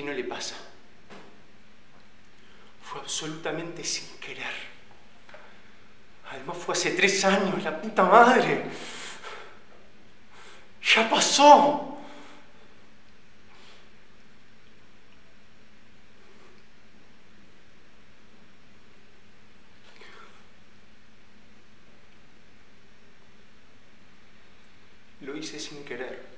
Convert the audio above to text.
no le pasa. Fue absolutamente sin querer. Además fue hace 3 años, la puta madre. ¡Ya pasó! Lo hice sin querer.